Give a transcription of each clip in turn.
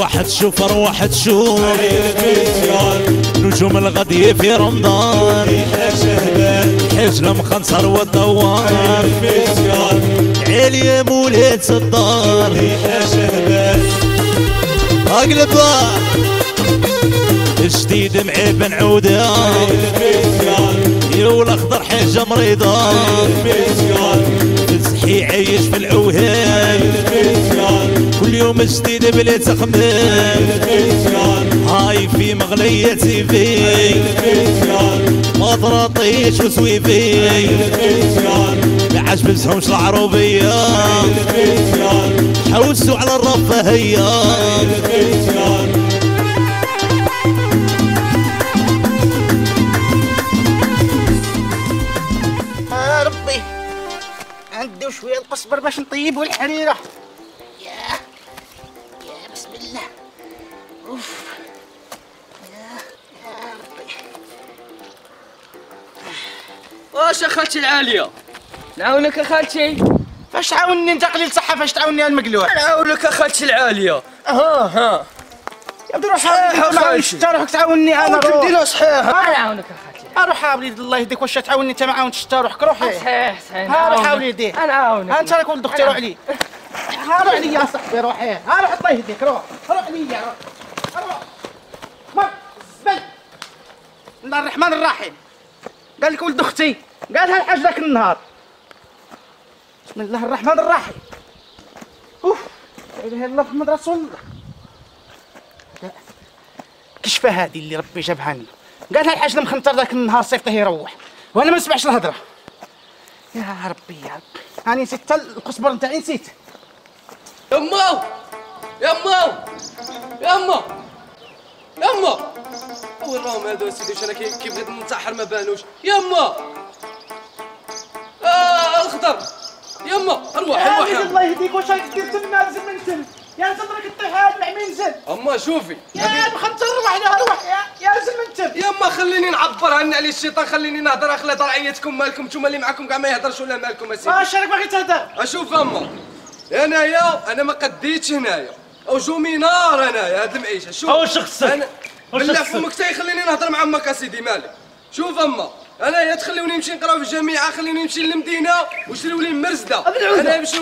اروح تشوف اروح تشوف نجوم الغدية في رمضان حجلة مخنصر والدوار عيلي مولد صدار اقلبها جديد معيب نعوده يا والاخضر حاجة مريضة تزحي عايش في العوهان كل يوم جديد بلا تخمام هاي في مغليتي في مطرطيش وسويفي ما عجبتهمش العروبية حوسوا على الرفاهية ربي عنده شويه القصبر باش نطيبوا الحريره. يا بسم الله. اوف يا ربي. واش اخالتي العاليه نعاونك اخالتي؟ فاش تعاونني انت قليل صحه فاش تعاونني المقلوع؟ نعاونك اخالتي العاليه. ها يا بدي روح اخالتي انت روحك تعاونني انا روح ديرها صحيح. نعاونك اخالتي. اروح يا وليد الله يهديك واش تعاونني انت ما عاونتش انت روحك روحي. صحيح ها روح يا وليدي انا عاونك. انت راك ولد اختي روح لي. ها روح لي يا صاحبي روحي. ها روح الله يهديك روح لي روح. مر زبل. بسم الله الرحمن الرحيم. قال لك ولد اختي قالها الحاج ذاك النهار. بسم الله الرحمن الرحيم. اوف لا اله الا الله محمد رسول الله. كشفه هذه اللي ربي جابها لنا. قالها الحاج المخنطر ذاك النهار صيفطه يروح وانا ما نسمعش الهضره. يا ربي يا ربي انا نسيت حتى القصبر نتاعي نسيت. يما وين راهم هادو سيدي؟ واش انا كي بغيت ننتحر ما بانوش. يما الخضر يما ارواح الله يهديك واش راك دير تما نزل من تم يا صدرك الطيح هاد العمي نزل. اما شوفي يا مخنطر روح يا نزل من تم. يما خليني نعبر عن علي الشيطان، خليني نهضر اخلا رعيتكم مالكم نتوما اللي معكم كاع ما يهضرش ولا مالكم اسيدي. واش راك باغي تهدر؟ اشوف اما انا ما قديتش هنايا او جومي نار انايا هاد المعيشه. شوف واش خصك؟ بالله فمك تا يخليني نهضر مع امك اسيدي مالك. شوف اما انايا تخليوني نمشي نقرا في الجامعه، خليني نمشي للمدينه وشريوا لي مرزده. انا نمشي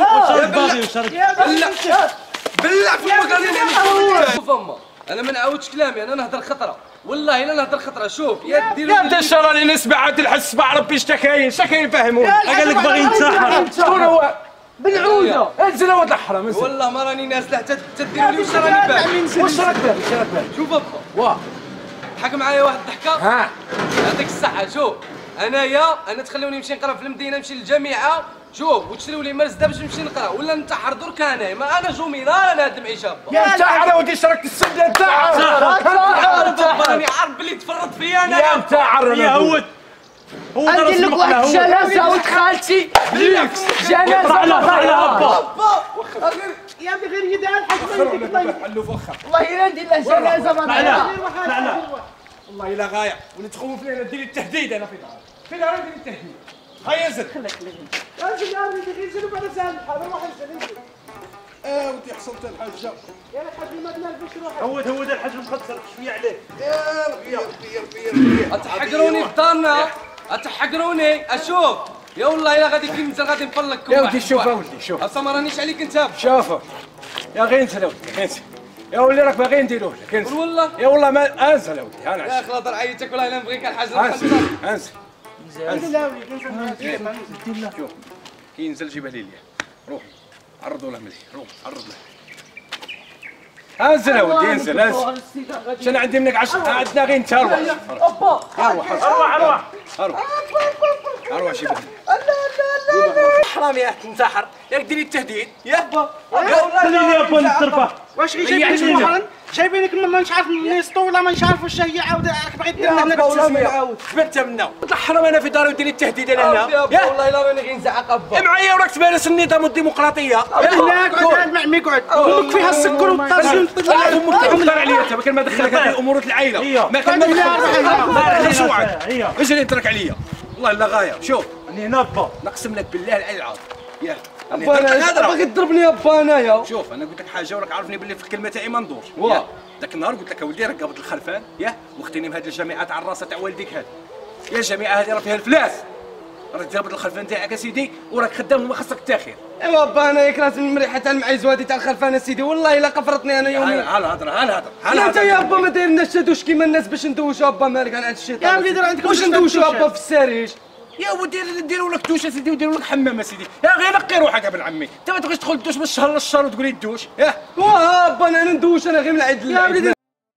بالله فمك راني نعمل. شوف اما انا ما نعاودش كلامي، انا نهضر خطره والله الا نهضر خطره. شوف يا ديروا يا بدا الشر راني نسمع عاد الحس مع ربي اش كاين فهموني. قال لك باغي ينتحر شكون هو بالعوده؟ انزل ولد الحرام انزل. والله ما راني نازله حتى تديروا لي واش راني باغي. واش راك داير؟ شوف ابا واه ضحك معايا واحد الضحكه. ها يعطيك الصحه. شوف انا تخلوني نمشي نقرا في المدينه، نمشي للجامعه شوف وتشريوا لي مرزده باش نمشي نقرا ولا ننتحر درك انا. ما انا جومينار انا هاد المعيشه با. يا نتاع ودي شراك السد نتاع راني عارف بلي تفرط فيا انا. يا نتاع يا هو ندير لك واحد الجنازه ولد خالتي. جنازه با يا ابني غير يدها الحاج الله يهديك والله الا ندير له جنازه ما والله الا غايع ونتخوف لنا ديري التهديد. انا في دار ندير التهديد. هيا انزل انزل يا ولدي انزل وبعد سهل الحال روح انزل. ودي حصلت الحاجه يا الحاج ما تنرفزش روحك. هو ذا الحاج مخسر شويه عليه. يا ربي اتحقروني في دارنا اتحقروني. اشوف يا والله الا غادي كي ننزل غادي نفلقكم. يا ودي شوف شوف اصلا ما رانيش عليك انت. شوف يا غير انزل يا ودي انزل يا ولي راك باغي نديروه لك. انزل والله يا والله ما انزل يا ودي. انا يا اخي لا عيتك والله الا نبغيك الحاج. انزل انزل يا ولدي انزل. شوف كي ينزل جيبها لي روح عرضوا له مليح. روح عرض له. انزل يا ودي انزل شنو عندي منك عندنا غير انت. اروح جيبها. حرام يا تنتحر ياك ديري التهديد يا با. خليني يا با نترفه. واش غير جايبينك مهرا جايبينك ما نعرف نيسطو ولا ما نعرف واش هي عاود باغي دير لنا التسميه. جبت منا حرام انا في داري وديري التهديد انا هنا. يا والله الا راني غير نزعق ابا. معايا وراك تبارس النظام والديمقراطيه. هناك قعد مع مي قعد امك فيها السكر والطاسيون. امك تحضر عليا انت ما كان ما دخلك هذه امورات العائله. ما كان ما دخلش وعد. اجري اترك عليا والله الا غايه. شوف راني هنا با نقسم لك بالله العلي العظيم. يا ابا انا باغي تضربني ابا انايا. شوف انا قلت لك حاجه وراك عارفني باللي في الكلمه تاعي ما ندورش. واه. ذاك النهار قلت لك اولدي راك قابض الخلفان ياه واختيني من هذه الجامعه تاع الراسه تاع والديك هذه. يا الجامعه هذه راه فيها الفلاس. راك قابض الخلفان تاعك اسيدي وراك خدام وما خصك التاخير. ايوا ابا انا ياك راسي المريحه تاع المعيز وهذه تاع الخلفان اسيدي والله الا قفرتني انا يومين. هل هضره انت يا ابا ما دايرناش تدوش كيما الناس باش ندوشوا ابا مالك انا عند الشيطان. يا وليدي راه عندكم واش ندوشوا ابا في السريج. يا ودي نديروا لك دوش اسيدي ونديروا لك حمام اسيدي. يا غير نقي روحك ابن عمي. انت ما تبغيش تدخل الدوش من الشهر للشهر وتقول لي الدوش ياه. واه ابا انا ندوش انا غير من العيد يا وليدي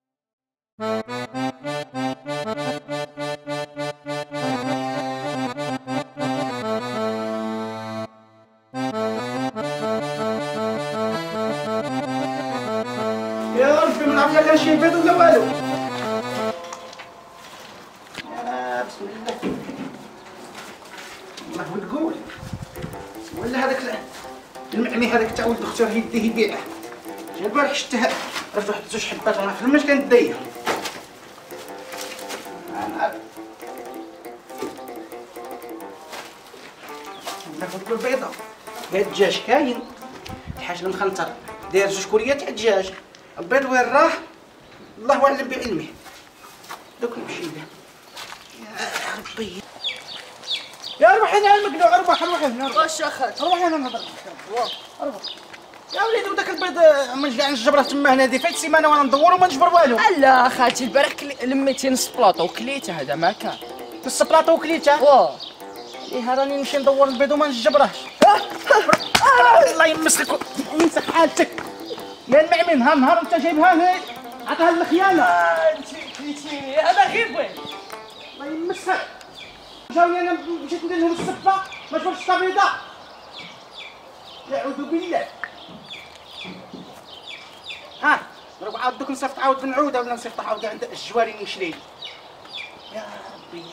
يا ربي ما نعرف لا كان شي بيض ولا والو. بسم الله الله تقول ولا هذاك المعني هذاك تاع ولد اختي راه يديه يبيعه. جا البارح شفتها راه واحد زوج حبات انا في الماش كانت دايره. ناخذ كل بيضه. هاد الدجاج كاين الحاج المخنطر داير زوج كوريات تاع الدجاج. البيض وين راه؟ الله اعلم بعلمه. دوك نمشي له. يا ربي يا روحي انا المقلوع اربح روحي هنا. واش اخاك؟ روحي انا نهضر اربح. يا وليدي وداك البيض من كاع نجبره تما هنا هذه فايت سيمانه وانا ندور وما نجبر والو. لا خالتي البارح لميتي نص بلاطه وكليته هذا ما كان. نص بلاطه وكليته؟ واه. ايه راني نمشي ندور البيض وما نجبرهش. الله يمسخك ويمسخ حالتك. يا المعمن ها نهار انت جايبها هنا عطاها الخيانه. كليتيني انا غير بغيت. الله يمسخك. جاوني انا مشيت ندير لهم السبه ما شفتش البيضه. يعوذ بالله. ها ضرب عاد دوك نصيفط عاود بنعوده ولا نصيفط عاود عند الجواري نشري. يا ربي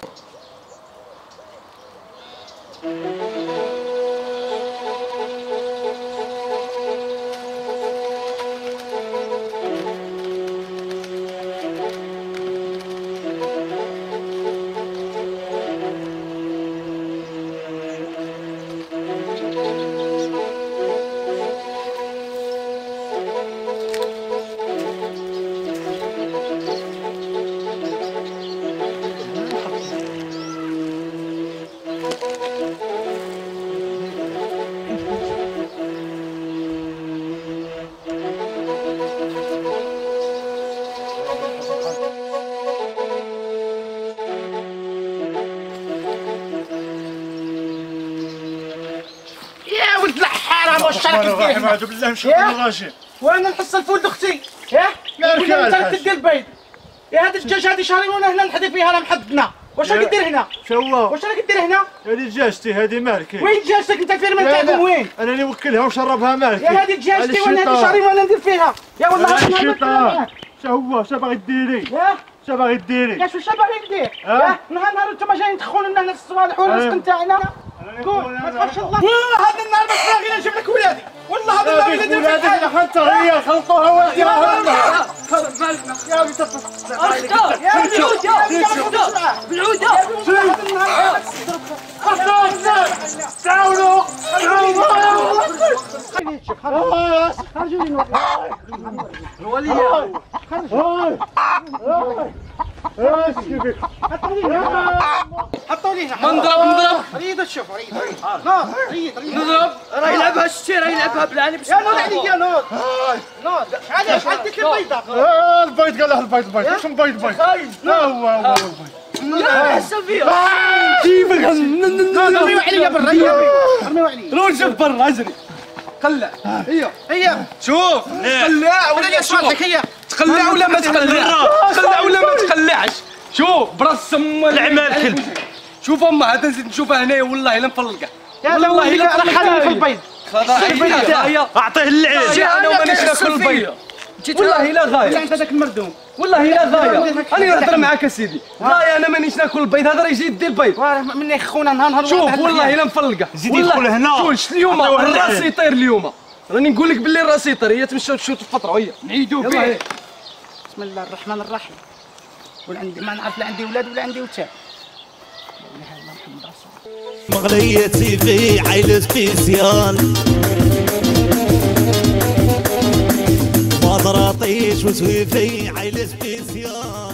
ولد الحرام واش راك دير؟ اعوذ بالله من الشيطان الرجيم. وانا نحصل ولد اختي ياه؟ ولا انت تدير البيض؟ يا هاد الدجاج هادي شهرين وانا هنا نحدي فيها راه محدنا. واش راك دير هنا؟ شوا واش راك دير هنا؟ هذه دجاجتي هذه مالك. وين دجاجتك انت الفيرمان تاعكم وين؟ انا اللي وكلها وشربها مالك. يا هادي دجاجتي وانا هادي شهرين وانا ندير فيها. يا والله الشيطان شوا شا باغي ديري؟ ياه شا باغي ديري؟ يا شو باغي ندير؟ ياه نهار انتم جايين تدخلوا لنا هنا الصوالح والرزق نتاعنا. قول ما تخافش الله. هذا النهار بس باغي نجيب لك ولادي. والله هذا النهار اللي ندير فيك حاجه. حتى هي خلقوها والدي راها خلص بالك يا ولدي تفضل. يا بالعوده تعاونوا خرجوا لي حطوا لي نضرب ريد تشوف ريد نوض ريد نضرب راه يلعبها شتي راه يلعبها بالعاني باش يا نوض عليا نوض نوض علاش شحال ديك البيضه البيض قال له البيض واش البيض لا هو البيض لا حسب فيها كيفك رميو عليا بالريا رميو عليا روح شوف برا اجري قلع هي شوف قلع ولا لي صوالحك هي تقلع ولا ما تقلعش تقلع ولا ما تقلعش شوف براس العمال كل شوف امها هذا نزيد نشوفها هنايا والله الا مفلقه والله الا خليني في البيض فضايح اعطيه اللعين انا ومانيش ناكل البيض والله الا غايه انت ذاك المردوم والله الا غايه انا نهضر معاك اسيدي غايه انا مانيش ناكل البيض هذا راه يجي يدي البيض مني خونا نهار شوف والله الا مفلقه زيد يدخل هنا شوف اليوم الراس يطير اليوم راني نقول لك باللي الراس يطير هي تمشيو تشوت الفطره وهي نعيدوا فيه بسم الله الرحمن الرحيم. ولا عندي ما نعرف لا عندي ولاد ولا عندي وتاب. لا اله الا الله محمد رسول الله. مغليتي في عيل سبيسيال مضرطيش وسويفي عيل سبيسيال.